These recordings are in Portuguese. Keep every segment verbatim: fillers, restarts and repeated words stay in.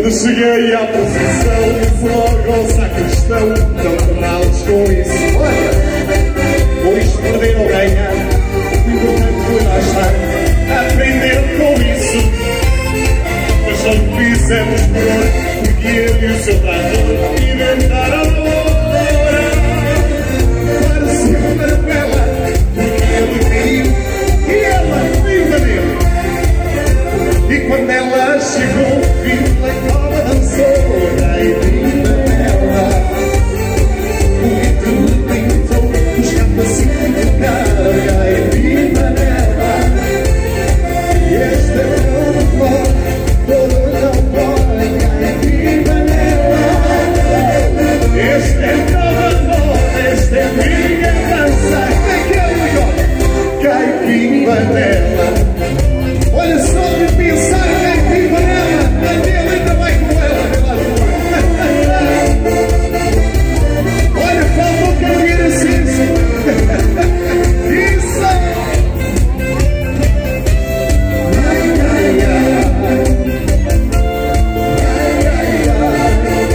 Quando cheguei à posição, disse logo ao sacristão: não te rales com isso, olha, pois perder ou ganhar, o importante foi lá estar, aprender com isso. Mas só o fizemos por hora, porque ele e o seu trator inventaram hora para se rever com ela, porque ele caiu e ela vinha nele. E quando ela chegou, viu a cobra dançou, gaivina nela. O guito pintou, os capacetes tocaram, gaivina nela. E este é todo pó, todo não pode, gaivina nela. Este é todo pó, este é minha dança. Como é que é o negócio? Gaivina nela. Olha só de pensar em gaivina nela, a dele ainda vai com ela pela rua. Olha, faltou que eu vira assim. Isso! Ai, ai, ai. Ai, ai, ai.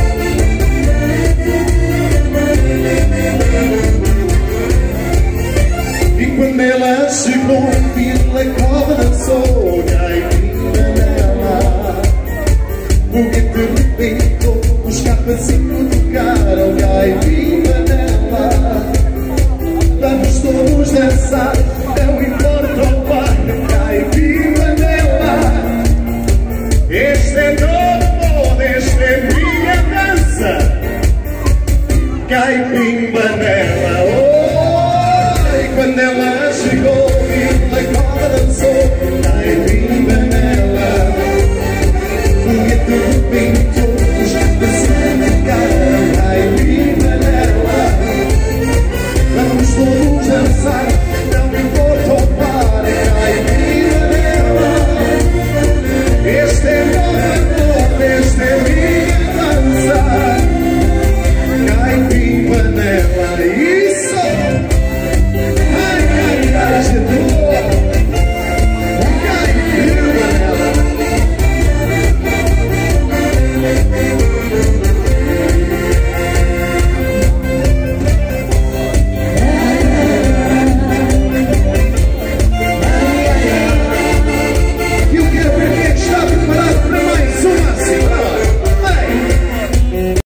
E quando ela chegou, pela cobra dançou, gaivina nela. O guito rebentou, os capazinhos tocaram, gaivina nela. Vamos todos dançar, não importa o pai, gaivina nela. Este é novo modo, este é minha dança, gaivina nela. Oh, e quando ela chegou, a cobra dançou, gaivina nela. O guito pintou.